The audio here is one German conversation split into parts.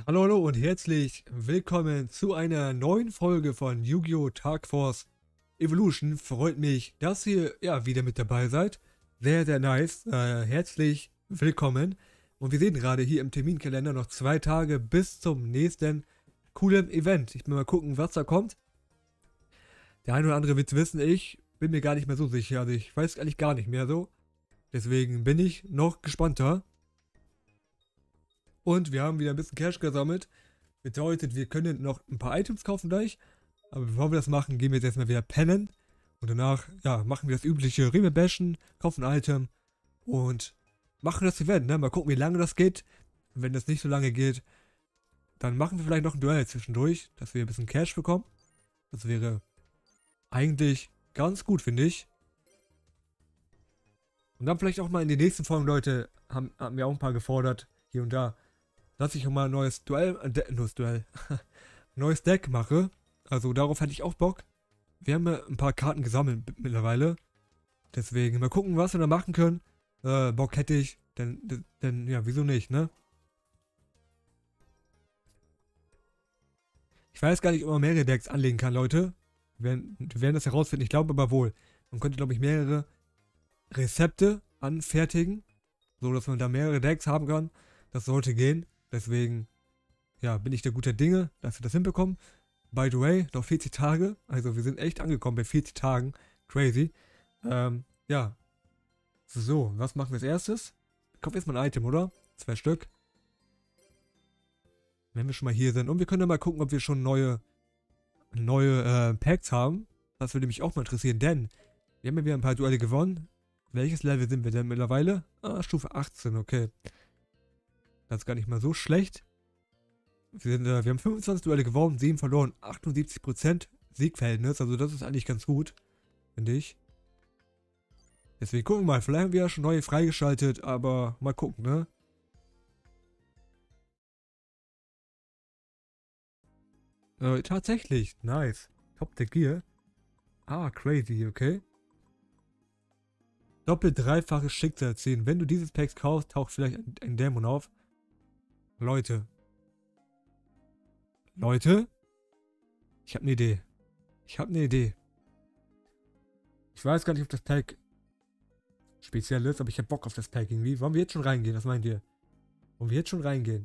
Hallo, hallo und herzlich willkommen zu einer neuen Folge von Yu-Gi-Oh! Dark Force Evolution. Freut mich, dass ihr ja wieder mit dabei seid. Sehr, sehr nice. Herzlich willkommen. Und wir sehen gerade hier im Terminkalender noch 2 Tage bis zum nächsten coolen Event. Ich will mal gucken, was da kommt. Der eine oder andere wird es wissen, ich bin mir gar nicht mehr so sicher. Also ich weiß eigentlich gar nicht mehr so. Deswegen bin ich noch gespannter. Und wir haben wieder ein bisschen Cash gesammelt. Bedeutet, wir können noch ein paar Items kaufen gleich. Aber bevor wir das machen, gehen wir jetzt erstmal wieder pennen. Und danach, ja, machen wir das übliche Rimmel bashen, kaufen ein Item und machen das Event, ne? Mal gucken, wie lange das geht. Und wenn das nicht so lange geht, dann machen wir vielleicht noch ein Duell zwischendurch, dass wir ein bisschen Cash bekommen. Das wäre eigentlich ganz gut, finde ich. Und dann vielleicht auch mal in den nächsten Folgen, Leute, haben wir auch ein paar gefordert, hier und da, dass ich auch mal ein neues neues Deck mache. Also darauf hätte ich auch Bock. Wir haben ja ein paar Karten gesammelt mittlerweile. Deswegen mal gucken, was wir da machen können. Bock hätte ich, denn ja, wieso nicht, ne? Ich weiß gar nicht, ob man mehrere Decks anlegen kann, Leute. Wir werden das herausfinden. Ich glaube aber wohl. Man könnte, glaube ich, mehrere Rezepte anfertigen, so dass man da mehrere Decks haben kann. Das sollte gehen. Deswegen, ja, bin ich der guter Dinge, dass wir das hinbekommen. By the way, noch 40 Tage. Also wir sind echt angekommen bei 40 Tagen. Crazy. Ja. So, was machen wir als erstes? Kaufen wir erstmal ein Item, oder? 2 Stück. Wenn wir schon mal hier sind. Und wir können ja mal gucken, ob wir schon neue Packs haben. Das würde mich auch mal interessieren, denn wir haben ja wieder ein paar Duelle gewonnen. Welches Level sind wir denn mittlerweile? Ah, Stufe 18, okay. Das ist gar nicht mal so schlecht. Wir haben 25 Duelle gewonnen, 7 verloren, 78% Siegverhältnis. Also das ist eigentlich ganz gut, finde ich. Deswegen gucken wir mal. Vielleicht haben wir ja schon neue freigeschaltet, aber mal gucken, ne? Tatsächlich. Nice. Top der Gear. Ah, crazy, okay. Doppelt dreifaches Schicksal ziehen. Wenn du dieses Pack kaufst, taucht vielleicht ein Dämon auf. Leute. Leute? Ich habe eine Idee. Ich habe eine Idee. Ich weiß gar nicht, ob das Pack speziell ist, aber ich habe Bock auf das Pack irgendwie. Wollen wir jetzt schon reingehen? Was meint ihr? Wollen wir jetzt schon reingehen?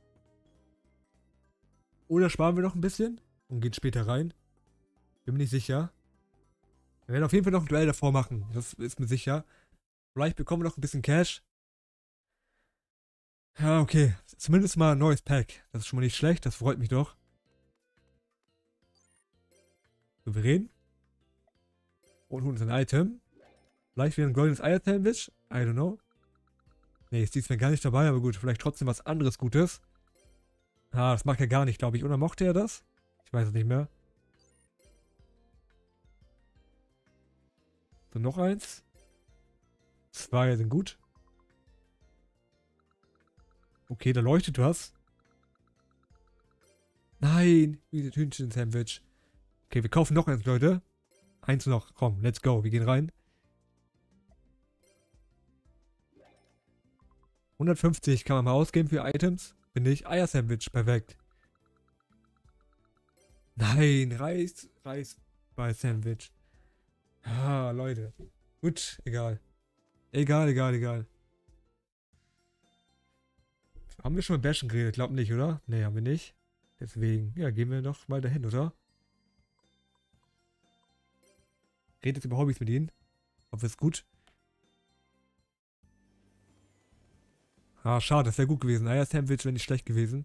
Oder sparen wir noch ein bisschen und gehen später rein? Bin mir nicht sicher. Wir werden auf jeden Fall noch ein Duell davor machen. Das ist mir sicher. Vielleicht bekommen wir noch ein bisschen Cash. Ja, okay. Zumindest mal ein neues Pack. Das ist schon mal nicht schlecht. Das freut mich doch. Souverän. Und holen uns ein Item. Vielleicht wieder ein goldenes Eier-Sandwich. I don't know. Ne, ist diesmal gar nicht dabei, aber gut. Vielleicht trotzdem was anderes Gutes. Ah, das mag er gar nicht, glaube ich. Oder mochte er das? Ich weiß es nicht mehr. So, noch eins. 2 sind gut. Okay, da leuchtet was. Nein, wie Hühnchen-Sandwich. Okay, wir kaufen noch eins, Leute. Eins noch. Komm, let's go. Wir gehen rein. 150 kann man mal ausgeben für Items. Finde ich. Eier-Sandwich, perfekt. Nein, Reis bei Sandwich. Ah, Leute. Gut, egal. Egal. Haben wir schon mit Bashen geredet? Glaub nicht, oder? Ne, haben wir nicht. Deswegen, ja, gehen wir noch mal dahin, oder? Redet über Hobbys mit ihnen. Hoffe, es ist gut. Ah, schade, das wäre gut gewesen. Eier-Sandwich wäre nicht schlecht gewesen.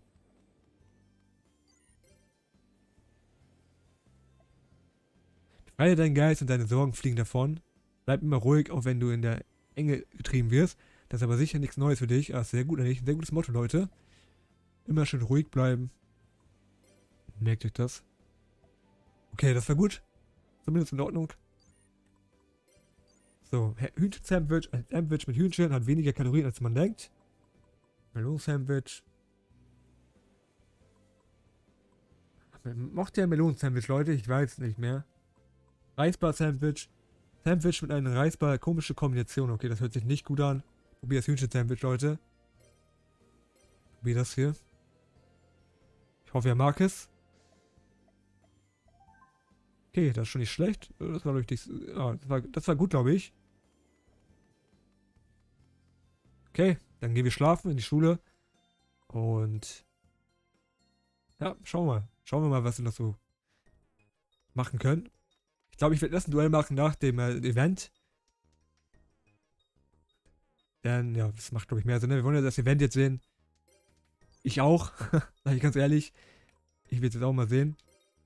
Befreie deinen Geist und deine Sorgen fliegen davon. Bleib immer ruhig, auch wenn du in der Enge getrieben wirst. Das ist aber sicher nichts Neues für dich. Ah, sehr gut, eigentlich. Sehr gutes Motto, Leute. Immer schön ruhig bleiben. Merkt euch das. Okay, das war gut. Zumindest in Ordnung. So, Hühnchen-Sandwich. Ein Sandwich mit Hühnchen hat weniger Kalorien, als man denkt. Melonen-Sandwich. Mochte der Melonen-Sandwich, Leute? Ich weiß nicht mehr. Reisbar-Sandwich. Sandwich mit einer Reisbar. Komische Kombination. Okay, das hört sich nicht gut an. Probier das Hühnchen-Sandwich, Leute. Probier das hier. Ich hoffe, er mag es. Okay, das ist schon nicht schlecht. Das war richtig. Ja, das war gut, glaube ich. Okay, dann gehen wir schlafen in die Schule. Und ja, schauen wir mal. Schauen wir mal, was wir noch so machen können. Ich glaube, ich werde erst ein Duell machen nach dem Event. Denn, ja, das macht, glaube ich, mehr Sinn. Ne? Wir wollen ja das Event jetzt sehen. Ich auch. Sag ich ganz ehrlich. Ich will es jetzt auch mal sehen.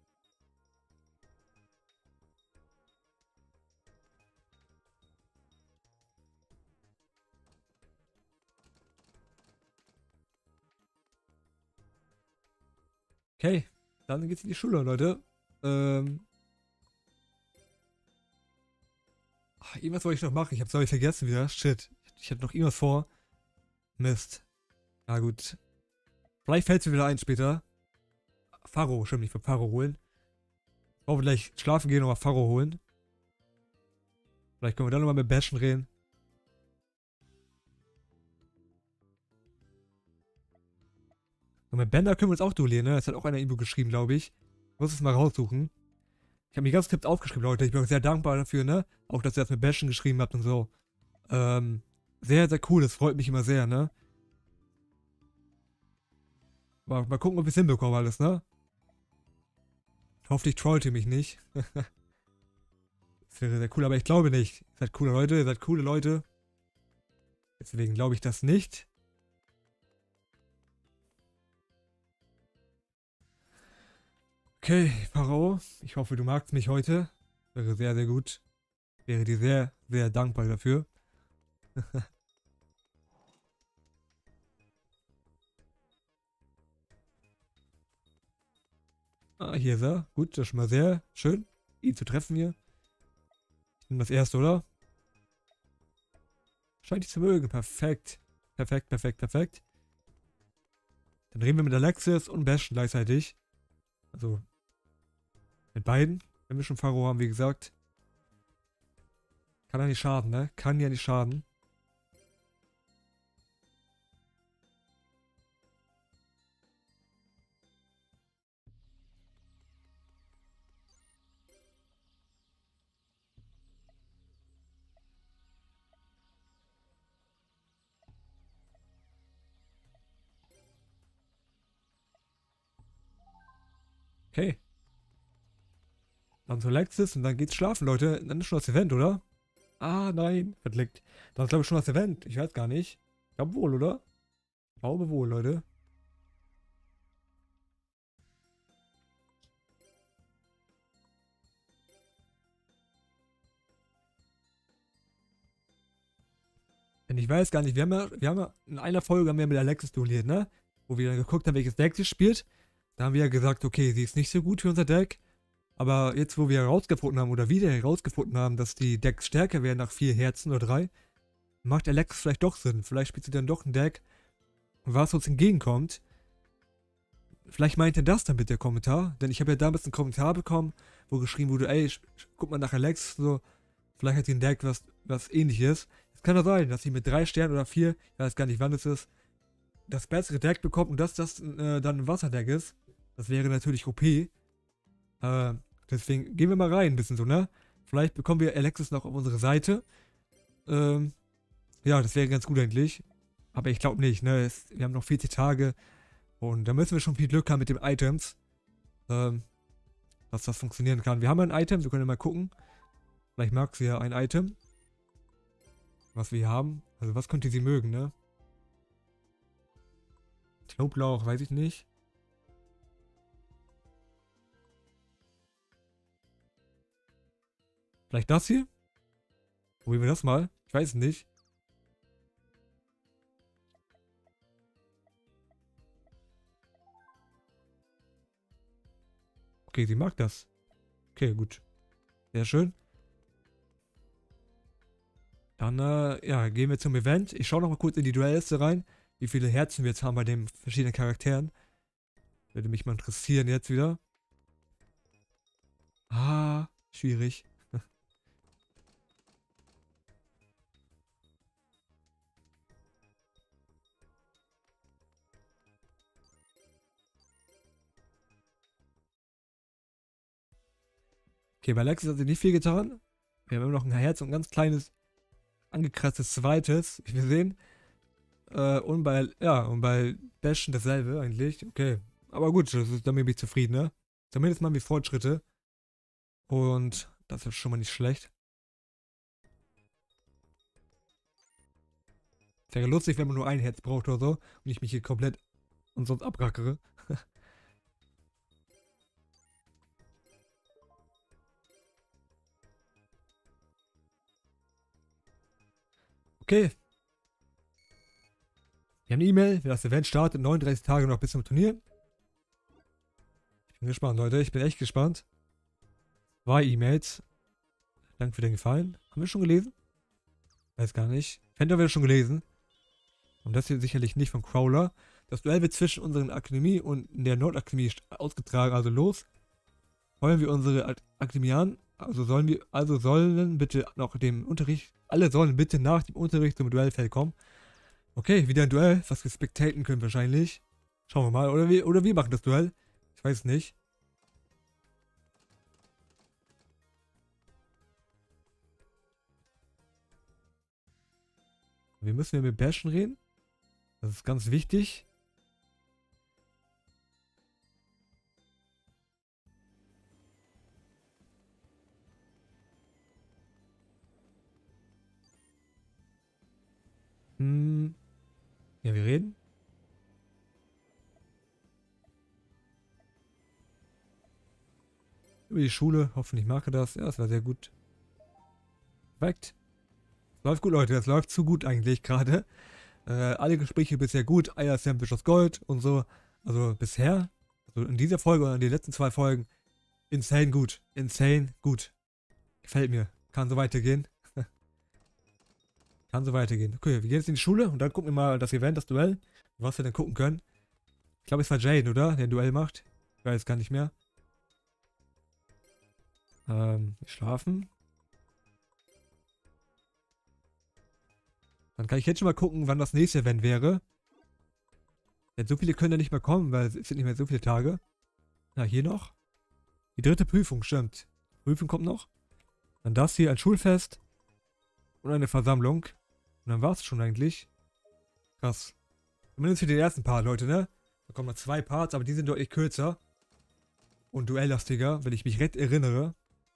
Okay, dann geht's in die Schule, Leute. Irgendwas wollte ich noch machen. Ich hab's, glaube ich, vergessen wieder. Shit. Ich hatte noch irgendwas vor. Mist. Na gut. Vielleicht fällt es mir wieder ein später. Pharro, stimmt, ich will Pharro holen. Brauchen wir gleich schlafen gehen und mal Pharro holen. Vielleicht können wir dann nochmal mit Bashen reden. Und mit Bender können wir uns auch duellieren, ne? Das hat auch einer irgendwo geschrieben, glaube ich. Ich muss es mal raussuchen. Ich habe mir die ganzen Tipps aufgeschrieben, Leute. Ich bin auch sehr dankbar dafür, ne? Auch, dass ihr das mit Bashen geschrieben habt und so. Sehr, sehr cool. Das freut mich immer sehr, ne? Mal gucken, ob ich es hinbekomme alles, ne? Hoffentlich trollt ihr mich nicht. Das wäre sehr cool, aber ich glaube nicht. Ihr seid coole Leute, ihr seid coole Leute. Deswegen glaube ich das nicht. Okay, Pharao, ich hoffe, du magst mich heute. Wäre sehr, sehr gut. Wäre dir sehr, sehr dankbar dafür. Hier ist er. Gut, das ist schon mal sehr schön, ihn zu treffen hier. Ich nehme das erste, oder? Scheint dich zu mögen. Perfekt. Perfekt, perfekt, perfekt. Dann reden wir mit Alexis und Bastion gleichzeitig. Also, mit beiden. Wenn wir schon Pharao haben, wie gesagt. Kann ja nicht schaden, ne? Kann ja nicht schaden. Okay. Dann zu Alexis und dann geht's schlafen, Leute. Dann ist schon das Event, oder? Ah, nein. Verklickt. Dann ist, glaube ich, schon das Event. Ich weiß gar nicht. Ich glaube wohl, oder? Ich glaube wohl, Leute. Denn ich weiß gar nicht, wir haben ja in einer Folge haben wir mit Alexis duelliert, ne? Wo wir dann geguckt haben, welches Deck sie spielt. Da haben wir ja gesagt, okay, sie ist nicht so gut für unser Deck. Aber jetzt, wo wir herausgefunden haben oder wieder herausgefunden haben, dass die Decks stärker werden nach 4 Herzen oder 3, macht Alexis vielleicht doch Sinn. Vielleicht spielt sie dann doch ein Deck, was uns entgegenkommt. Vielleicht meint ihr das dann mit der Kommentar. Denn ich habe ja damals einen Kommentar bekommen, wo geschrieben wurde, ey, guck mal nach Alexis, so, vielleicht hat sie ein Deck, was ähnlich ist. Es kann doch sein, dass sie mit 3 Sternen oder 4, ich weiß gar nicht, wann es ist, das bessere Deck bekommt und dass das dann ein Wasserdeck ist. Das wäre natürlich OP. Deswegen gehen wir mal rein, ein bisschen so, ne? Vielleicht bekommen wir Alexis noch auf unsere Seite. Ja, das wäre ganz gut eigentlich. Aber ich glaube nicht, ne? Wir haben noch 40 Tage. Und da müssen wir schon viel Glück haben mit den Items. Dass das funktionieren kann. Wir haben ein Item, wir können ja mal gucken. Vielleicht mag sie ja ein Item. Was wir hier haben. Also was könnte sie mögen, ne? Knoblauch, weiß ich nicht. Vielleicht das hier? Probieren wir das mal. Ich weiß es nicht. Okay, sie mag das. Okay, gut. Sehr schön. Dann, ja, gehen wir zum Event. Ich schaue noch mal kurz in die Duelliste rein, wie viele Herzen wir jetzt haben bei den verschiedenen Charakteren. Würde mich mal interessieren jetzt wieder. Ah, schwierig. Okay, bei Lexus hat sich nicht viel getan. Wir haben immer noch ein Herz und ein ganz kleines, angekratztes zweites. Wir sehen. Und bei Bashen dasselbe eigentlich. Okay. Aber gut, damit bin ich zufrieden, ne? Zumindest machen wir Fortschritte. Und das ist schon mal nicht schlecht. Wäre lustig, wenn man nur ein Herz braucht oder so. Und ich mich hier komplett und sonst abrackere. Okay. Wir haben eine E-Mail. Das Event startet 39 Tage noch bis zum Turnier. Ich bin gespannt, Leute. Ich bin echt gespannt. 2 E-Mails. Danke für den Gefallen. Haben wir schon gelesen? Weiß gar nicht. Fender haben wir schon gelesen. Und das hier sicherlich nicht von Crawler. Das Duell wird zwischen unseren Akademie und der Nordakademie ausgetragen. Also los. Wollen wir unsere Akademie an? Sollen bitte nach dem Unterricht. Alle sollen bitte nach dem Unterricht zum Duellfeld kommen. Okay, wieder ein Duell, was wir spectaten können wahrscheinlich. Schauen wir mal. Oder wir machen das Duell. Ich weiß es nicht. Wir müssen ja mit Bashen reden. Das ist ganz wichtig. Ja, wir reden. Über die Schule. Hoffentlich mag er das. Ja, das war sehr gut. Perfekt. Läuft gut, Leute. Das läuft zu gut eigentlich gerade. Alle Gespräche bisher gut. Eier Sandwich aus Gold und so. Also bisher. Also in dieser Folge oder in den letzten 2 Folgen. Insane gut. Insane gut. Gefällt mir. Kann so weitergehen. Kann so weitergehen. Okay, wir gehen jetzt in die Schule und dann gucken wir mal das Event, das Duell. Was wir dann gucken können. Ich glaube, es war Jane, oder? Der ein Duell macht. Ich weiß gar nicht mehr. Schlafen. Dann kann ich jetzt schon mal gucken, wann das nächste Event wäre. Denn so viele können ja nicht mehr kommen, weil es sind nicht mehr so viele Tage. Na, hier noch. Die 3. Prüfung, stimmt. Prüfung kommt noch. Dann das hier, ein Schulfest. Und eine Versammlung. Und dann war es schon eigentlich. Krass. Zumindest für den ersten Part, Leute, ne? Da kommen noch 2 Parts, aber die sind deutlich kürzer. Und duelllastiger, wenn ich mich recht erinnere.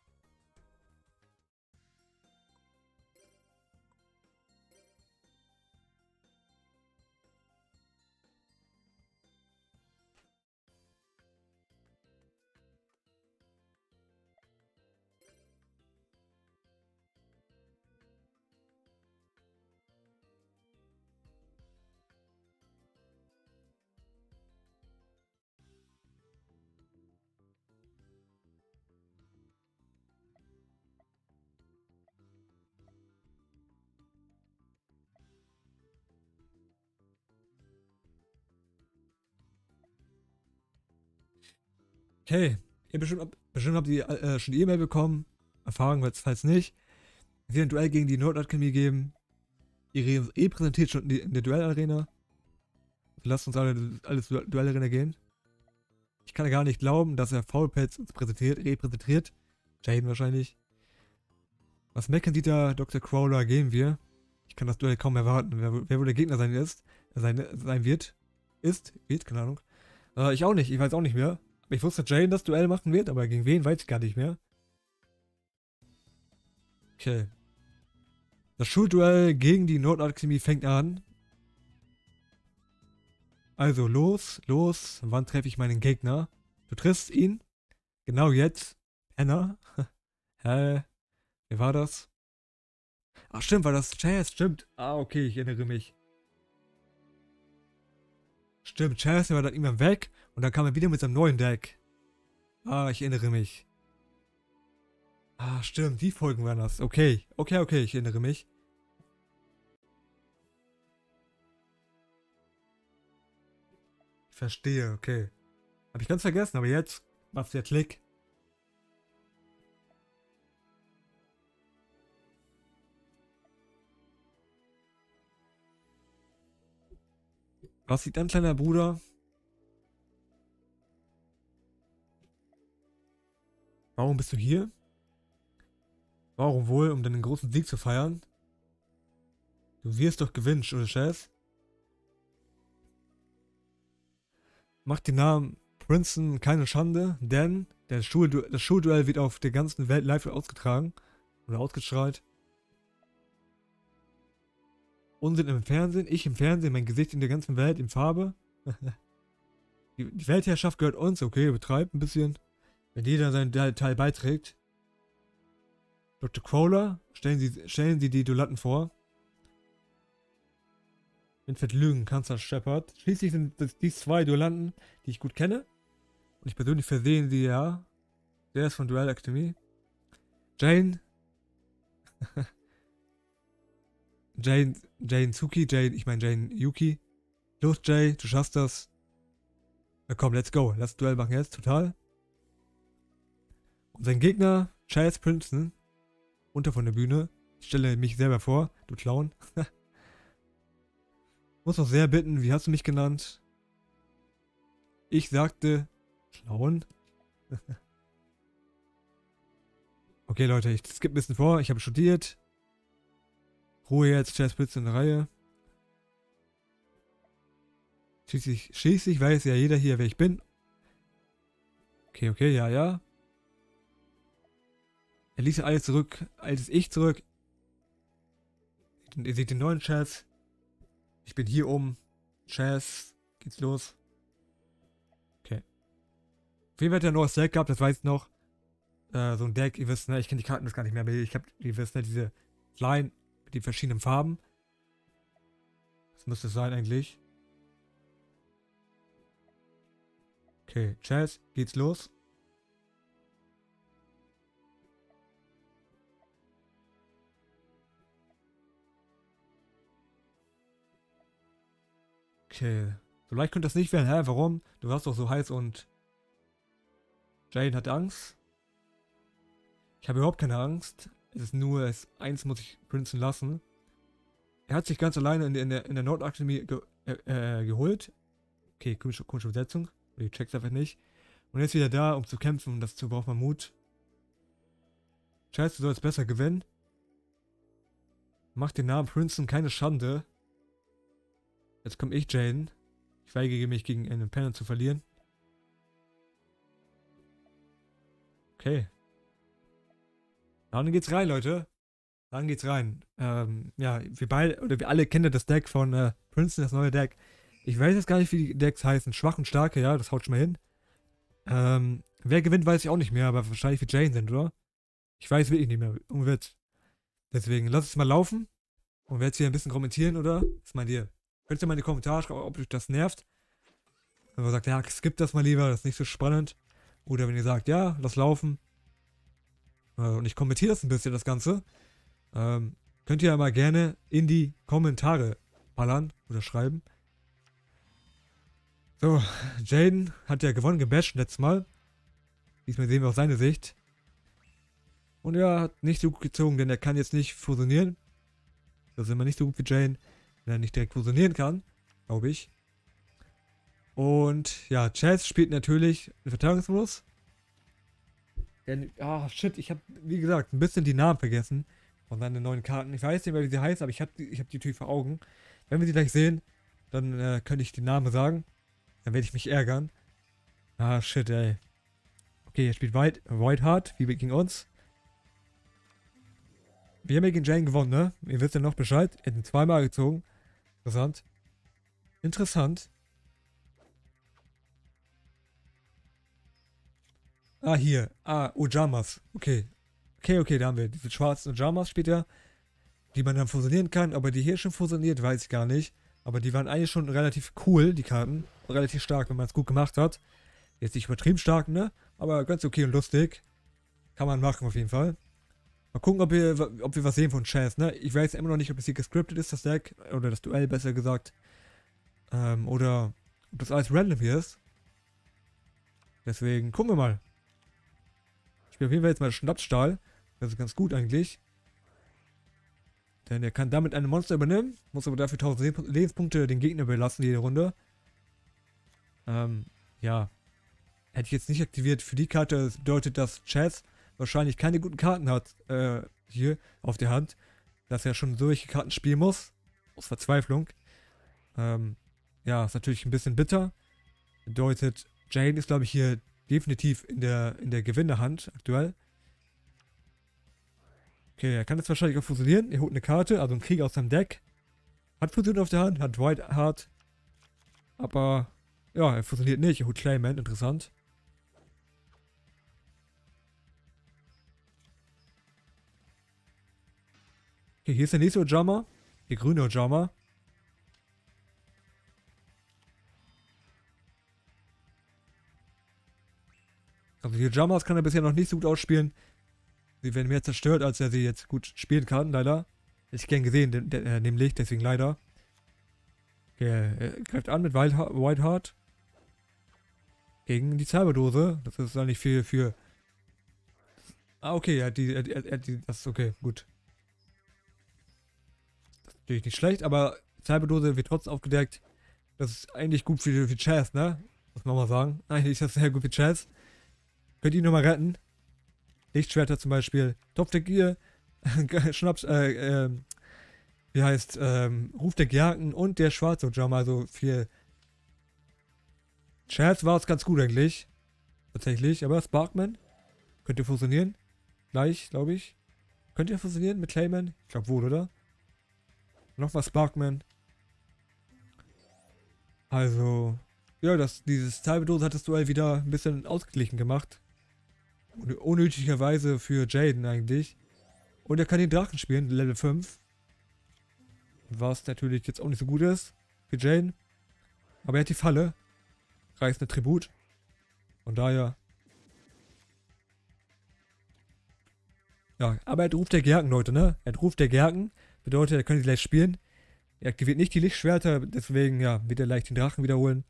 Okay. Ihr bestimmt habt ihr schon die E-Mail bekommen. Erfahrung wird es falls nicht. Sie wird ein Duell gegen die Nordakademie geben. Ihr präsentiert schon in der Duellarena. Also lasst uns alles Duellarena gehen. Ich kann ja gar nicht glauben, dass er Foulpads uns repräsentiert. Jaden wahrscheinlich. Was meckern sieht da Dr. Crawler gehen wir? Ich kann das Duell kaum erwarten. Wer wohl der Gegner sein wird? Keine Ahnung. Ich auch nicht, ich weiß auch nicht mehr. Ich wusste, dass Jaden das Duell machen wird, aber gegen wen weiß ich gar nicht mehr. Okay. Das Schulduell gegen die Nordakademie fängt an. Also los. Wann treffe ich meinen Gegner? Du triffst ihn. Genau jetzt. Penner. Hä? Wer war das? Ach stimmt, war das Chaz? Stimmt. Ah, okay, ich erinnere mich. Stimmt, Chaz, der war dann irgendwann weg. Und dann kam er wieder mit seinem neuen Deck. Ah, ich erinnere mich. Ah, stimmt, die Folgen waren das. Okay, ich erinnere mich. Ich verstehe, okay. Hab ich ganz vergessen, aber jetzt macht's der Klick. Was sieht dein kleiner Bruder? Warum bist du hier? Warum wohl? Um deinen großen Sieg zu feiern? Du wirst doch gewinnen, oder Chess? Macht den Namen Princeton keine Schande, denn das Schulduell wird auf der ganzen Welt live ausgetragen oder ausgestrahlt. Unsinn im Fernsehen, ich im Fernsehen, mein Gesicht in der ganzen Welt in Farbe. Die Weltherrschaft gehört uns, okay, betreibt ein bisschen. Wenn jeder seinen Teil beiträgt. Dr. Crowler, stellen Sie die Idolaten vor. Winfried Lügen, Kanzler Shepard. Schließlich sind das die zwei Duellanten, die ich gut kenne. Und ich persönlich versehen sie ja. Der ist von Duell Academy. Jane. Jane Suki, ich meine Jane Yuki. Los Jay, du schaffst das. Na komm, let's go. Lass Duell machen jetzt, total. Und sein Gegner, Chaz Princeton, unter von der Bühne. Ich stelle mich selber vor, du Clown. Muss noch sehr bitten, wie hast du mich genannt? Ich sagte, Clown. Okay, Leute, ich skippe ein bisschen vor. Ich habe studiert. Ruhe jetzt, Chaz Princeton in der Reihe. Schließlich weiß ja jeder hier, wer ich bin. Okay, ja. Er ließ alles zurück, altes Ich zurück. Ihr seht den neuen Chaz. Ich bin hier oben. Chaz, geht's los. Okay. Auf jeden Fall hat er ein neues Deck gehabt, das weiß ich noch. So ein Deck, ihr wisst, ne, ich kenne die Karten das gar nicht mehr, aber ihr wisst, ne, diese kleinen, mit den verschiedenen Farben. Das müsste es sein eigentlich. Okay, Chaz, geht's los. Okay. So leicht könnte das nicht werden. Hä? Warum? Du warst doch so heiß und Jane hat Angst. Ich habe überhaupt keine Angst. Es ist nur, eins muss ich Princeton lassen. Er hat sich ganz alleine in der Nordakademie geholt. Okay, komische Übersetzung. Ich check's einfach nicht. Und er ist wieder da, um zu kämpfen. Und dazu braucht man Mut. Scheiße, du sollst besser gewinnen. Mach den Namen Princeton keine Schande. Jetzt komme ich, Jane. Ich weigere mich, gegen einen Penner zu verlieren. Okay. Dann geht's rein, Leute. Dann geht's rein. Ja, wir alle kennen das Deck von Princeton, das neue Deck. Ich weiß jetzt gar nicht, wie die Decks heißen. Schwach und starke, ja, das haut schon mal hin. Wer gewinnt, weiß ich auch nicht mehr, aber wahrscheinlich wie Jane sind, oder? Ich weiß wirklich nicht mehr. Unwitz. Deswegen, lass es mal laufen. Und wer jetzt hier ein bisschen kommentieren, oder? Was meint ihr? Könnt ihr mal in die Kommentare schreiben, ob euch das nervt. Wenn man sagt, ja, skip das mal lieber, das ist nicht so spannend. Oder wenn ihr sagt, ja, lass laufen. Und ich kommentiere das ein bisschen, das Ganze. Könnt ihr ja mal gerne in die Kommentare ballern oder schreiben. So, Jaden hat ja gewonnen, gebasht letztes Mal. Diesmal sehen wir auch seine Sicht. Und er hat nicht so gut gezogen, denn er kann jetzt nicht fusionieren. Das ist immer nicht so gut wie Jane, wenn er nicht direkt fusionieren kann, glaube ich. Und ja, Chaz spielt natürlich einen Verteidigungsmodus. Denn, shit, ich habe, wie gesagt, ein bisschen die Namen vergessen von seinen neuen Karten. Ich weiß nicht mehr, wie sie heißen, aber ich hab die natürlich vor Augen. Wenn wir sie gleich sehen, dann könnte ich den Namen sagen. Dann werde ich mich ärgern. Shit, ey. Okay, er spielt Whiteheart, wie gegen uns. Wir haben ja gegen Jane gewonnen, ne? Ihr wisst ja noch Bescheid. Er hat ihn zweimal gezogen. Interessant. Interessant. Hier. Ojamas. Okay. Okay, da haben wir diese schwarzen Ojamas später, die man dann fusionieren kann. Aber die hier schon fusioniert, weiß ich gar nicht. Aber die waren eigentlich schon relativ cool, die Karten. Relativ stark, wenn man es gut gemacht hat. Jetzt nicht übertrieben stark, ne? Aber ganz okay und lustig. Kann man machen auf jeden Fall. Mal gucken, ob wir was sehen von Chaz, ne? Ich weiß immer noch nicht, ob es hier gescriptet ist, das Deck. Oder das Duell, besser gesagt. Oder ob das alles random hier ist. Deswegen gucken wir mal. Ich spiele auf jeden Fall jetzt mal Schnapsstahl. Das ist ganz gut eigentlich. Denn er kann damit ein Monster übernehmen. Muss aber dafür 1000 Lebenspunkte den Gegner belassen, jede Runde. Ja. Hätte ich jetzt nicht aktiviert für die Karte. Das bedeutet, dass Chaz wahrscheinlich keine guten Karten hat. hier auf der Hand, dass er schon solche Karten spielen muss. Aus Verzweiflung. Ja, ist natürlich ein bisschen bitter. Bedeutet, Jane ist, glaube ich, hier definitiv in der Gewinnerhand aktuell. Okay, er kann jetzt wahrscheinlich auch fusionieren. Er holt eine Karte, also einen Krieg aus seinem Deck. Hat Fusion auf der Hand, hat White Heart. Aber, ja, er fusioniert nicht. Er holt Clayman, interessant. Okay, hier ist der nächste Ojama. Der grüne Ojama. Also die Ojamas kann er bisher noch nicht so gut ausspielen. Sie werden mehr zerstört, als er sie jetzt gut spielen kann, leider. Hätte ich gern gesehen, nämlich, deswegen leider. Okay, er greift an mit White Heart. Gegen die Zaubertose. Das ist eigentlich für... Ah, okay, er hat das ist okay, gut. Das ist natürlich nicht schlecht, aber Zaubertose wird trotzdem aufgedeckt. Das ist eigentlich gut für Chess, ne? Muss man mal sagen. Eigentlich ist das sehr gut für Chess. Könnt ihr ihn nochmal retten. Lichtschwerter zum Beispiel. Topf der Gier. Schnaps, wie heißt, Ruf der Gejagten und der schwarze Ojama. Also für Chess war es ganz gut eigentlich. Tatsächlich. Aber Sparkman könnt ihr fusionieren. Gleich, glaube ich. Könnt ihr fusionieren mit Clayman? Ich glaube wohl, oder? Nochmal Sparkman. Also, ja, dieses Teilbedose hat das Duell wieder ein bisschen ausgeglichen gemacht. Unnötigerweise für Jaden eigentlich. Und er kann den Drachen spielen, Level 5. Was natürlich jetzt auch nicht so gut ist für Jaden. Aber er hat die Falle. Reißt eine Tribut. Von daher. Ja, aber er hat Ruf der Gerken, Leute, ne? Er hat Ruf der Gerken. Bedeutet, er könnte gleich spielen. Er aktiviert nicht die Lichtschwerter, deswegen, ja, wird er leicht den Drachen wiederholen.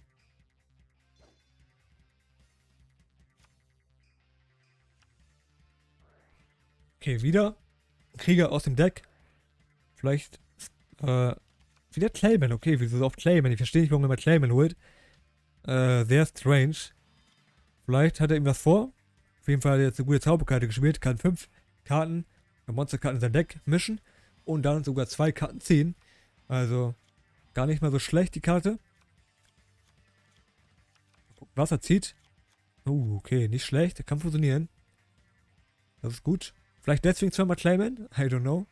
Okay, wieder ein Krieger aus dem Deck. Vielleicht, wieder Clayman. Okay, wieso so oft Clayman? Ich verstehe nicht, warum er mal Clayman holt. Sehr strange. Vielleicht hat er ihm was vor. Auf jeden Fall hat er jetzt eine gute Zauberkarte gespielt. Kann 5 Karten, Monsterkarten in sein Deck mischen. Und dann sogar 2 Karten ziehen. Also, gar nicht mal so schlecht, die Karte. Was er zieht. Okay, nicht schlecht. Er kann fusionieren. Das ist gut. Vielleicht deswegen zweimal Clayman? I don't know.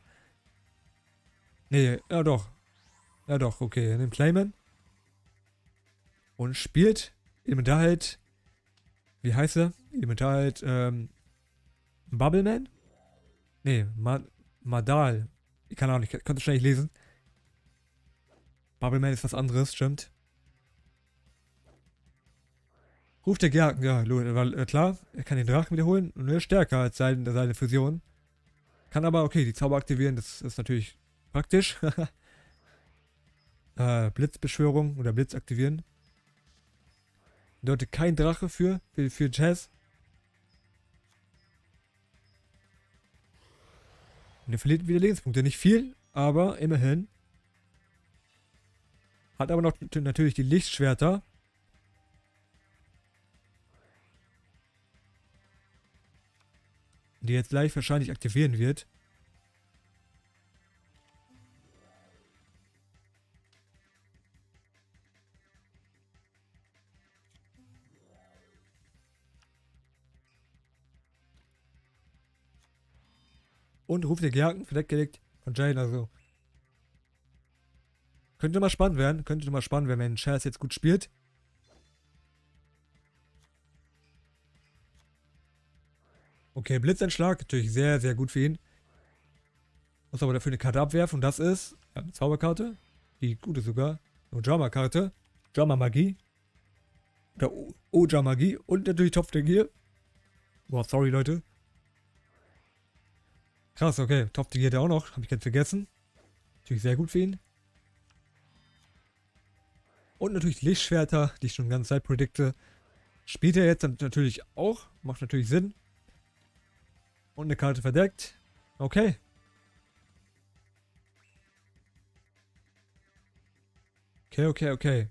Nee, ja doch. Ja doch, okay. Er nimmt Clayman. Und spielt Elementarheld. Wie heißt er? Elementarheld, Bubbleman? Nee, Madal. Ich kann auch nicht, konnte schnell nicht lesen. Bubbleman ist was anderes, stimmt. Ruf der Gerken, ja, klar, er kann den Drachen wiederholen und er ist stärker als seine Fusion. Kann aber, okay, die Zauber aktivieren, das ist natürlich praktisch. Blitzbeschwörung oder Blitz aktivieren. Bedeutet kein Drache für Jazz. Und er verliert wieder Lebenspunkte. Nicht viel, aber immerhin. Hat aber noch natürlich die Lichtschwerter. Die jetzt gleich wahrscheinlich aktivieren wird. Und Ruf der Gejagten verdeckt gelegt von Jane, also. Könnte mal spannend werden. Könnte mal spannend werden, wenn Chaz jetzt gut spielt. Okay, Blitzeinschlag. Natürlich sehr, sehr gut für ihn. Muss aber dafür eine Karte abwerfen. Und das ist eine Zauberkarte. Die gute sogar. Eine Ojama-Karte. Ojama-Magie. Oder Ojama-Magie. Und natürlich Topf der Gier. Boah, sorry, Leute. Krass, okay. Topf der Gier hat er auch noch. Habe ich ganz vergessen. Natürlich sehr gut für ihn. Und natürlich Lichtschwerter, die ich schon die ganze Zeit predikte. Spielt er jetzt natürlich auch. Macht natürlich Sinn. Und eine Karte verdeckt. Okay. Okay.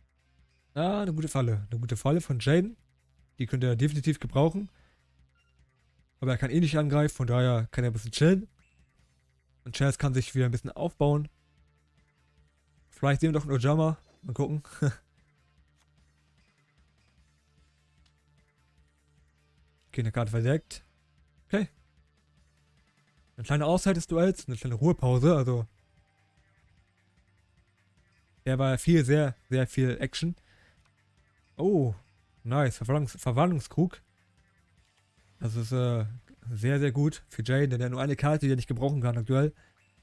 Ah, eine gute Falle. Eine gute Falle von Jaden. Die könnte er definitiv gebrauchen. Aber er kann eh nicht angreifen, von daher kann er ein bisschen chillen. Und Chaz kann sich wieder ein bisschen aufbauen. Vielleicht sehen wir doch einen Ojama. Mal gucken. Okay, eine Karte verdeckt. Okay. Eine kleine Auszeit des Duells, eine kleine Ruhepause, also. Der war sehr, sehr viel Action. Oh, nice. Verwandlungskrug. Das ist sehr, sehr gut für Jane, denn der hat nur eine Karte, die er nicht gebrauchen kann aktuell.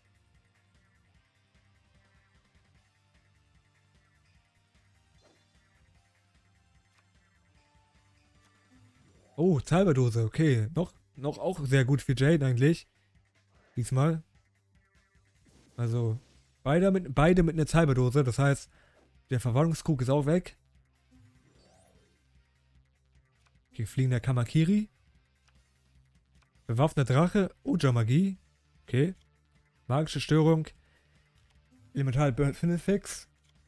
Oh, Zauberdose, okay. Noch auch sehr gut für Jane eigentlich. Diesmal. Also, beide mit einer Zauberdose, das heißt, der Verwandlungskrug ist auch weg. Okay, fliegender Kamakiri. Bewaffneter Drache. Oja-Magie. Okay. Magische Störung. Elemental Benefix.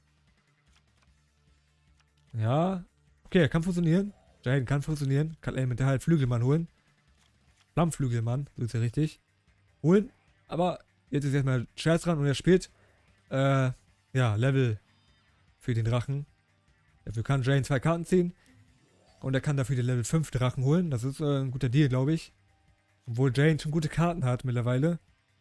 Ja. Okay, er kann fusionieren. Jane kann fusionieren. Kann Elemental Flügelmann holen. Flammflügelmann, so ist ja richtig. Holen. Aber jetzt ist erstmal Chaz dran und er spielt ja, Level für den Drachen. Dafür kann Jane 2 Karten ziehen. Und er kann dafür den Level 5 Drachen holen. Das ist ein guter Deal, glaube ich. Obwohl Jane schon gute Karten hat mittlerweile.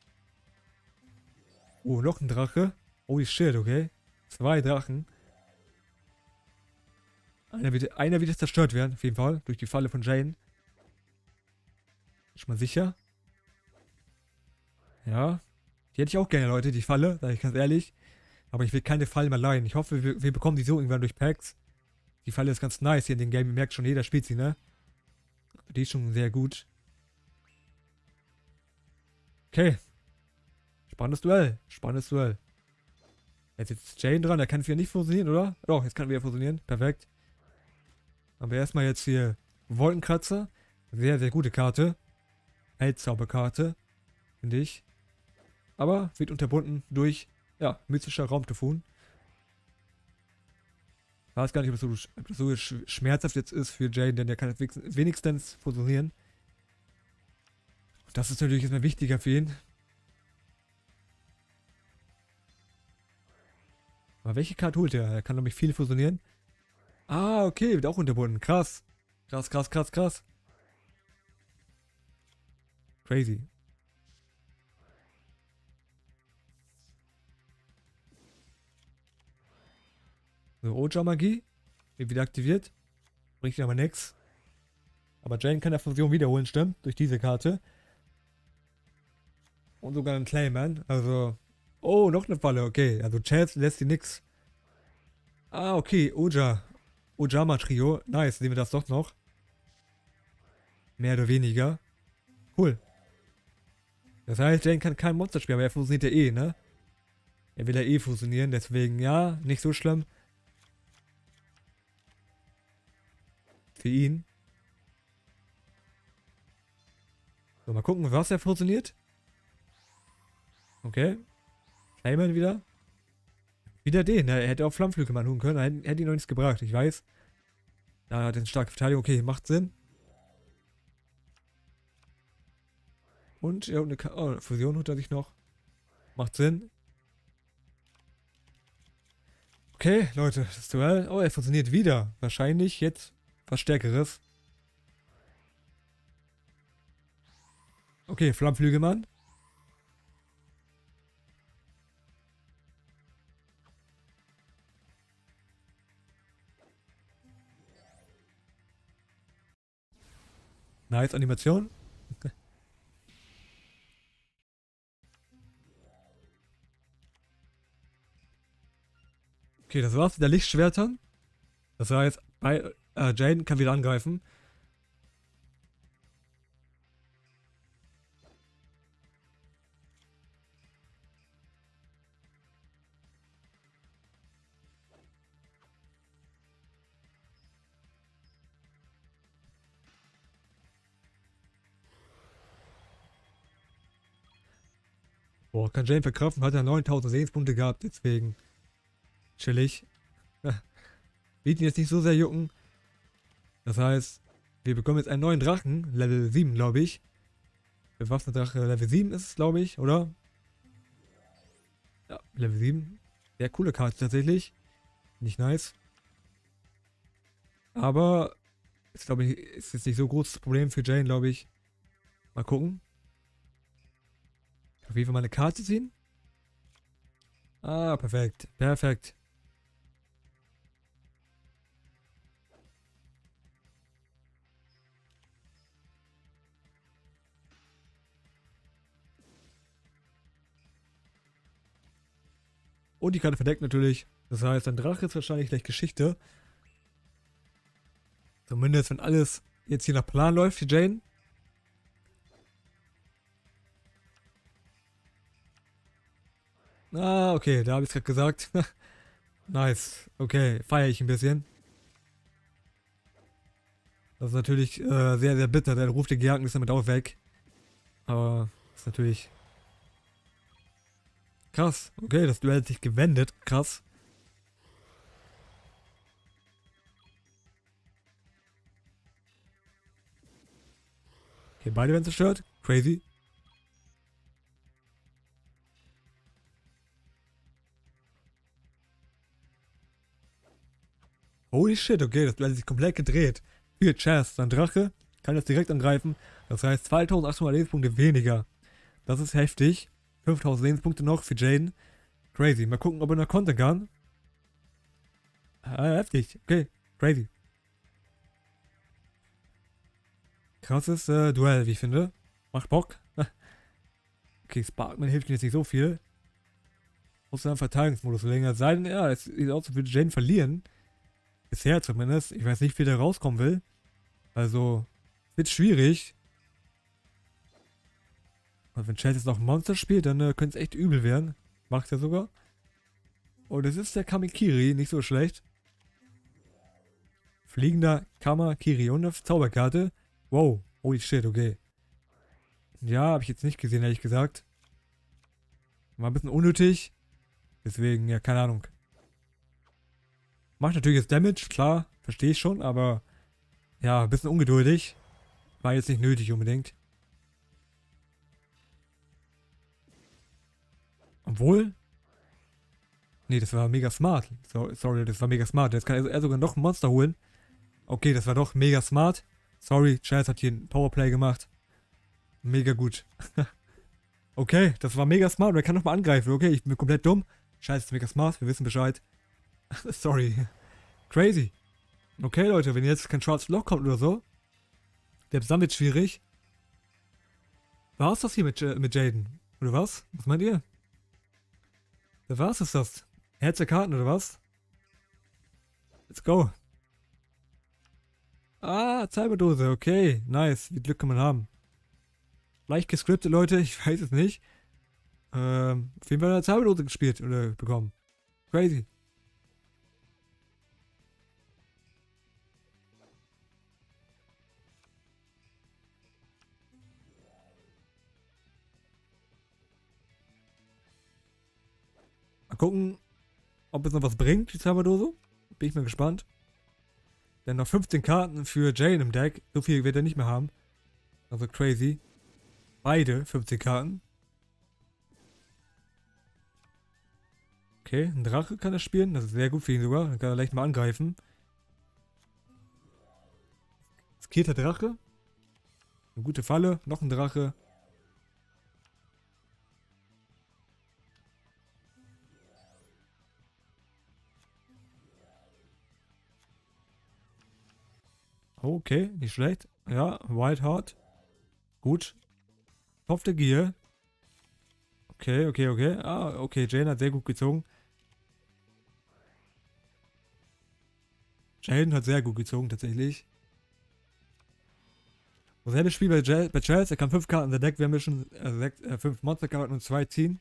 Oh, noch ein Drache. Holy shit, okay. 2 Drachen. Einer wird jetzt zerstört werden, auf jeden Fall. Durch die Falle von Jane. Ist mal sicher. Ja. Die hätte ich auch gerne, Leute, die Falle, sage ich ganz ehrlich. Aber ich will keine Fallen mehr leihen. Ich hoffe, wir bekommen die so irgendwann durch Packs. Die Falle ist ganz nice hier in dem Game. Ihr merkt schon, jeder spielt sie, ne? Die ist schon sehr gut. Okay. Spannendes Duell. Spannendes Duell. Jetzt ist Jane dran. Der kann wieder nicht fusionieren, oder? Doch, jetzt kann er wieder fusionieren. Perfekt. Aber erstmal jetzt hier Wolkenkratzer. Sehr, sehr gute Karte. Weltzauberkarte. Finde ich. Aber wird unterbunden durch, ja, mystischer Raumtyphon. Ich weiß gar nicht, ob das so schmerzhaft jetzt ist für Jane, denn der kann wenigstens fusionieren. Das ist natürlich jetzt mal wichtiger für ihn. Aber welche Karte holt er? Er kann nämlich viel fusionieren. Ah, okay, wird auch unterbunden. Krass. Krass, krass, krass, krass. Crazy. So, Oja-Magie. Wird wieder aktiviert. Bringt aber nichts. Aber Jane kann der Fusion wiederholen, stimmt? Durch diese Karte. Und sogar einen Clayman. Also. Oh, noch eine Falle. Okay. Also Chaz lässt sie nix. Ah, okay. Ojama-Trio. Nice. Sehen wir das doch noch. Mehr oder weniger. Cool. Das heißt, Jane kann kein Monster spielen, aber er fusioniert ja eh, ne? Er will ja eh fusionieren, deswegen ja, nicht so schlimm. Für ihn. So, mal gucken, was er fusioniert. Okay. Clayman wieder. Wieder den, ne? Er hätte auch Flammflügelmann holen können, hätte ihn noch nichts gebracht, ich weiß. Da hat er eine starke Verteidigung, okay, macht Sinn. Und ja, eine Fusion holt er sich noch. Macht Sinn. Okay, Leute, das Duell. Oh, er fusioniert wieder. Wahrscheinlich jetzt was Stärkeres. Okay, Flammflügelmann. Nice Animation. Okay, das war's mit der Lichtschwertern. Das heißt, Jane kann wieder angreifen. Boah, kann Jane verkraften, hat er 9000 Sehenspunkte gehabt, deswegen chillig. Wird ihn jetzt nicht so sehr jucken. Das heißt, Wir bekommen jetzt einen neuen Drachen, Level 7, glaube ich. Bewaffneter Drache, Level 7 ist es, glaube ich, oder? Ja, Level 7. Sehr coole Karte tatsächlich. Nicht nice. Aber ist, glaube ich, ist jetzt nicht so großes Problem für Jane, glaube ich. Mal gucken. Auf jeden Fall mal eine Karte ziehen. Ah, perfekt. Perfekt. Und die Karte verdeckt natürlich. Das heißt, ein Drache ist wahrscheinlich gleich Geschichte. Zumindest, wenn alles jetzt hier nach Plan läuft für Jane. Ah, okay, da habe ich es gerade gesagt. Nice. Okay, feiere ich ein bisschen. Das ist natürlich sehr, sehr bitter. Der Ruf der Gejagten ist damit auch weg. Aber ist natürlich krass. Okay, das Duell hat sich gewendet. Krass. Okay, beide werden zerstört. Crazy. Holy shit, okay, das Duell hat sich komplett gedreht. Für Chess, sein Drache kann jetzt direkt angreifen. Das heißt 2800 Lebenspunkte weniger. Das ist heftig. 5000 Lebenspunkte noch für Jaden. Crazy. Mal gucken, ob er noch kontern kann. Ah, heftig. Okay, crazy. Krasses Duell, wie ich finde. Macht Bock. Okay, Sparkman hilft mir jetzt nicht so viel. Muss dann Verteidigungsmodus legen. Es sei denn, ja, es sieht aus, als würde Jane verlieren. Bisher zumindest. Ich weiß nicht, wie der rauskommen will. Also, wird schwierig. Und wenn Chase jetzt noch ein Monster spielt, dann könnte es echt übel werden. Macht er sogar. Und es ist der Kamikiri, nicht so schlecht. Fliegender Kamakiri und eine Zauberkarte. Wow, holy shit, okay. Ja, habe ich jetzt nicht gesehen, ehrlich gesagt. War ein bisschen unnötig. Deswegen, ja, keine Ahnung. Macht natürlich jetzt Damage, klar, verstehe ich schon, aber ja, ein bisschen ungeduldig. War jetzt nicht nötig unbedingt. Obwohl. Nee, das war mega smart. So, sorry, das war mega smart. Jetzt kann er sogar noch ein Monster holen. Okay, das war doch mega smart. Sorry, Chaz hat hier ein Powerplay gemacht. Mega gut. Okay, das war mega smart. Er kann nochmal angreifen. Okay, ich bin komplett dumm. Scheiße, ist mega smart. Wir wissen Bescheid. Sorry. Crazy. Okay, Leute, wenn jetzt kein schwarzes Loch kommt oder so, selbst dann wird schwierig. War's das hier mit Jaden? Oder was? Was meint ihr? Wer war's das? Herz der Karten oder was? Let's go. Ah, Cyberdose. Okay, nice. Wie Glück kann man haben? Leicht gescriptet, Leute. Ich weiß es nicht. Auf jeden Fall eine Cyberdose gespielt oder bekommen. Crazy. Mal gucken, ob es noch was bringt, die Cyberdose. Bin ich mal gespannt. Denn noch 15 Karten für Jane im Deck. So viel wird er nicht mehr haben. Also crazy. Beide 15 Karten. Okay, ein Drache kann er spielen. Das ist sehr gut für ihn sogar. Dann kann er leicht mal angreifen. Skierter Drache. Eine gute Falle. Noch ein Drache. Okay, nicht schlecht. Ja, White Heart. Gut. Topf der Gier. Okay, okay, okay. Ah, okay, Jane hat sehr gut gezogen. Jaden hat sehr gut gezogen, tatsächlich. Dasselbe Spiel bei Chels. Er kann 5 Karten in der Deck. Wir haben schon 5 Monsterkarten und 2 ziehen.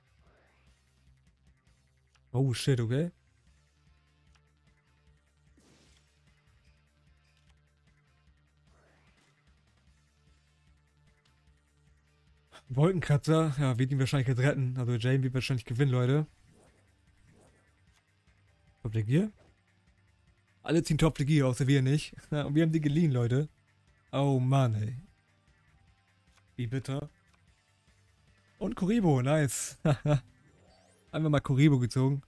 Oh shit, okay. Wolkenkratzer, ja, wird ihn wahrscheinlich jetzt retten. Also Jane wird wahrscheinlich gewinnen, Leute. Top Gear? Alle ziehen Top Gear, außer wir nicht. Ja, und wir haben die geliehen, Leute. Oh Mann, ey. Wie bitter. Und Kuribo, nice. Einfach mal Kuribo gezogen.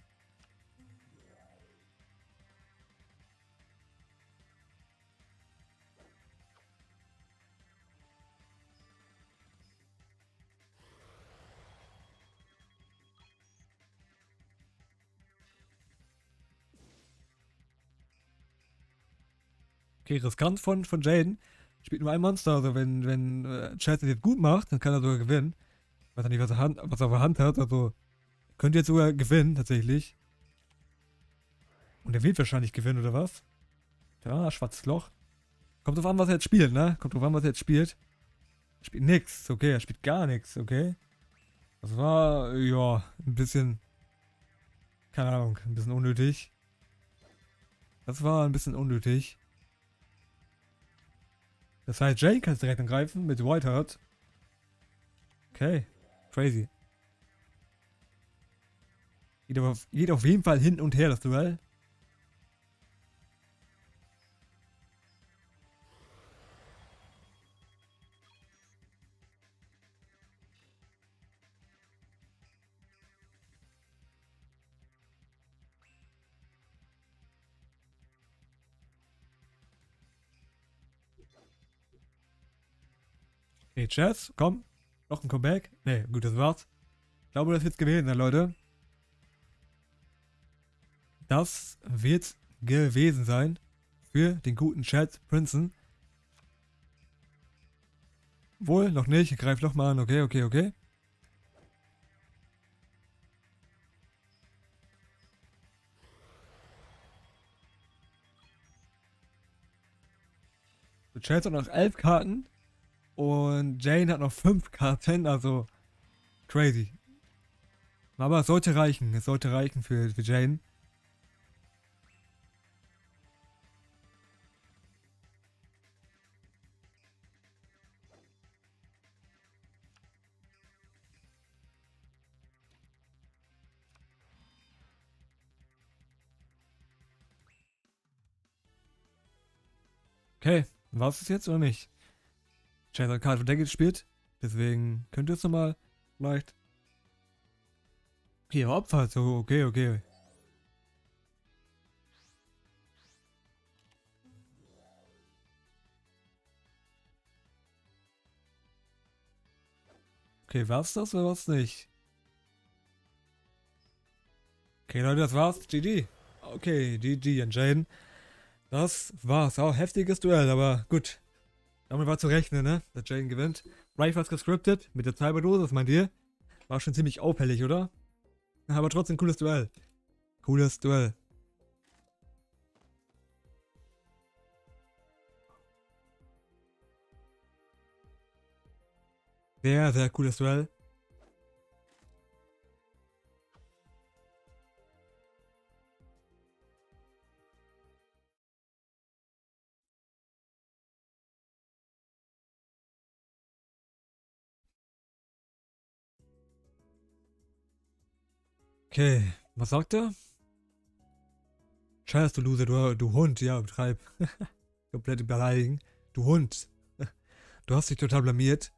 Okay, riskant von Jaden. Spielt nur ein Monster, also wenn Chad das jetzt gut macht, dann kann er sogar gewinnen. Ich weiß ja nicht, was er auf der Hand hat, also könnte jetzt sogar gewinnen, tatsächlich. Und er wird wahrscheinlich gewinnen, oder was? Ja, schwarzes Loch. Kommt drauf an, was er jetzt spielt, ne? Kommt drauf an, was er jetzt spielt. Er spielt nix, okay, er spielt gar nichts, okay. Das war, ja, ein bisschen, keine Ahnung, ein bisschen unnötig. Das war ein bisschen unnötig. Das heißt, Jay kann es direkt angreifen mit Whiteheart. Okay, crazy. Geht auf jeden Fall hin und her, das Duell. Hey, Chess, komm. Noch ein Comeback. Ne, gut, das war's. Ich glaube, das wird's gewesen sein, Leute. Das wird gewesen sein für den guten Chad Princeton. Wohl, noch nicht. Ich greife noch mal an. Okay, okay, okay. Chad hat noch 11 Karten. Und Jane hat noch 5 Karten. Also, crazy. Aber es sollte reichen. Es sollte reichen für Jane. Okay, war es jetzt oder nicht? Jane hat Card for Deck gespielt. Deswegen könnte es nochmal vielleicht. Okay, Opfer. So, okay, okay. Okay, war's das oder war's nicht? Okay, Leute, das war's. GG. Okay, GG an Jaden. Das war's. Auch heftiges Duell, aber gut. Damit war zu rechnen, ne? Dass Jaden gewinnt. Rife hat's gescriptet mit der Cyberdose, was meint ihr? War schon ziemlich auffällig, oder? Aber trotzdem cooles Duell. Cooles Duell. Sehr, sehr cooles Duell. Okay, was sagt er? Scheiß, du Loser, du Hund, ja, betreib. Komplett beleidigen. Du Hund. Du hast dich total blamiert.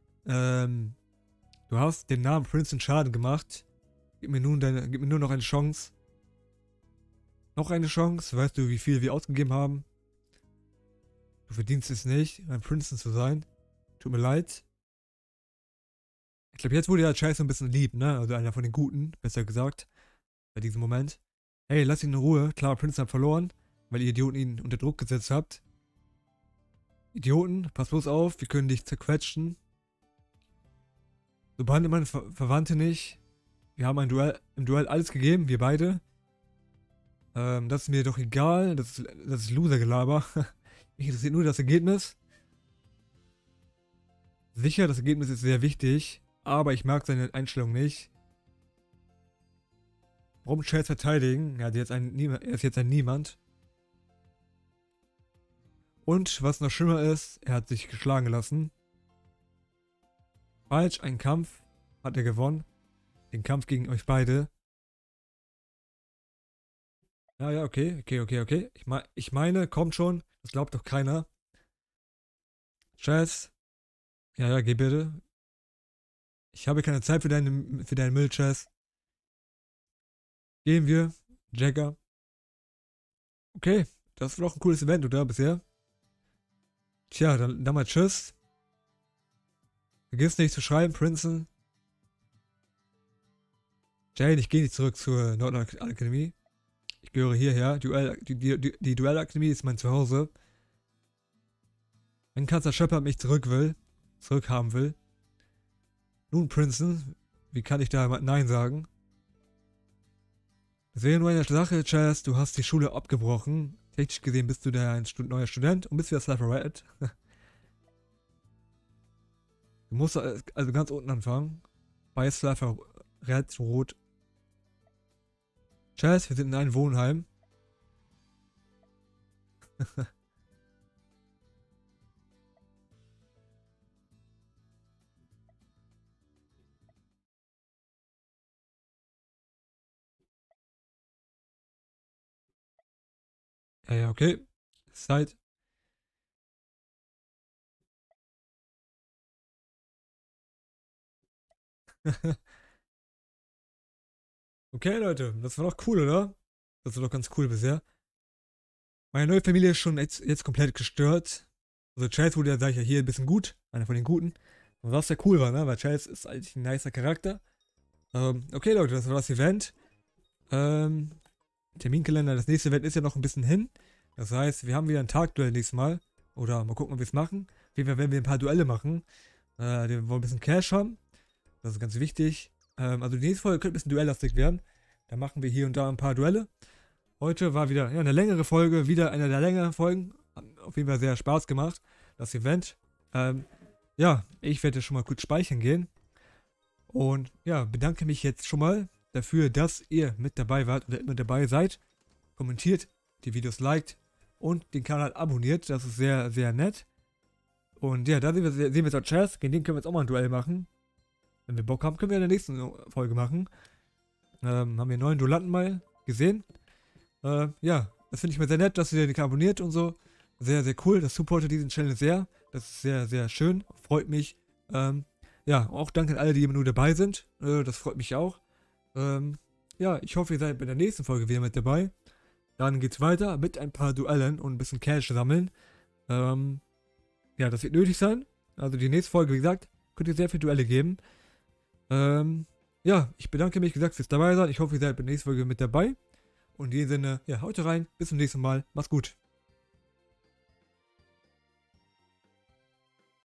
Du hast den Namen Princeton Schaden gemacht. Gib mir nur noch eine Chance. Noch eine Chance. Weißt du, wie viel wir ausgegeben haben? Du verdienst es nicht, ein Princeton zu sein. Tut mir leid. Ich glaube, jetzt wurde ja Chase so ein bisschen lieb, ne? Also einer von den Guten, besser gesagt. Bei diesem Moment. Hey, lass ihn in Ruhe. Klar, Princeton hat verloren, weil ihr Idioten ihn unter Druck gesetzt habt. Idioten, pass bloß auf, wir können dich zerquetschen. So behandelt man Verwandte nicht. Wir haben im Duell alles gegeben, wir beide. Das ist mir doch egal, das ist Loser-Gelaber. Mich interessiert nur das Ergebnis. Sicher, das Ergebnis ist sehr wichtig, aber ich mag seine Einstellung nicht. Warum Chase verteidigen? Er ist jetzt ein Niemand. Und was noch schlimmer ist, er hat sich geschlagen lassen. Falsch, ein Kampf hat er gewonnen. Den Kampf gegen euch beide. Ja, ja, okay. Ich meine, kommt schon. Das glaubt doch keiner. Chess. Ja, ja, geh bitte. Ich habe keine Zeit für deinen Müll, Chess. Gehen wir. Jagger. Okay, das war doch ein cooles Event, oder? Bisher. Tja, dann mal tschüss. Vergiss nicht zu schreiben, Princeton. Jane, ich gehe nicht zurück zur Nordakademie. Ich gehöre hierher. Die Duellakademie ist mein Zuhause. Wenn Kanzler Shepard mich zurückhaben will. Nun, Princeton, wie kann ich da Nein sagen? Das wäre nur eine Sache, Chaz, du hast die Schule abgebrochen. Technisch gesehen bist du da ein neuer Student und bist wieder Slifer Red. Du musst also ganz unten anfangen. Bei Slifer Red, Rot. Chaz, wir sind in einem Wohnheim. Ja, ja, okay. Zeit. Okay, Leute, das war doch cool, oder? Das war doch ganz cool bisher. Meine neue Familie ist schon jetzt komplett gestört. Also Chase wurde ja, sag ich ja, hier ein bisschen gut. Einer von den Guten. Und was ja cool war, ne? Weil Chase ist eigentlich ein nicer Charakter. Okay, Leute, das war das Event. Terminkalender, das nächste Event ist ja noch ein bisschen hin. Das heißt, wir haben wieder ein Tagduell nächstes Mal. Oder mal gucken, ob wir es machen. Auf jeden Fall werden wir ein paar Duelle machen. Wir wollen ein bisschen Cash haben. Das ist ganz wichtig. Also die nächste Folge könnte ein bisschen duelllastig werden. Da machen wir hier und da ein paar Duelle. Heute war wieder eine längere Folge, wieder eine der längeren Folgen. Hat auf jeden Fall sehr Spaß gemacht, das Event. Ja, ich werde schon mal kurz speichern gehen. Und ja, bedanke mich jetzt schon mal dafür, dass ihr mit dabei wart oder immer dabei seid. Kommentiert, die Videos liked und den Kanal abonniert. Das ist sehr, sehr nett. Und ja, da sehen wir jetzt auch Chess. Gegen den können wir jetzt auch mal ein Duell machen. Wenn wir Bock haben, können wir in der nächsten Folge machen. Haben wir einen neuen Duellanten mal gesehen. Ja, das finde ich mir sehr nett, dass ihr den abonniert und so. Sehr, sehr cool. Das supportet diesen Channel sehr. Das ist sehr, sehr schön. Freut mich. Ja, auch danke an alle, die immer nur dabei sind. Das freut mich auch. Ja, ich hoffe, ihr seid bei der nächsten Folge wieder mit dabei. Dann geht's weiter mit ein paar Duellen und ein bisschen Cash sammeln. Ja, das wird nötig sein. Also die nächste Folge, wie gesagt, könnt ihr sehr viele Duelle geben. Ja, ich bedanke mich, wie gesagt, fürs dabei sein. Ich hoffe, ihr seid bei der nächsten Folge mit dabei. Und in diesem Sinne, ja, haut rein. Bis zum nächsten Mal. Macht's gut.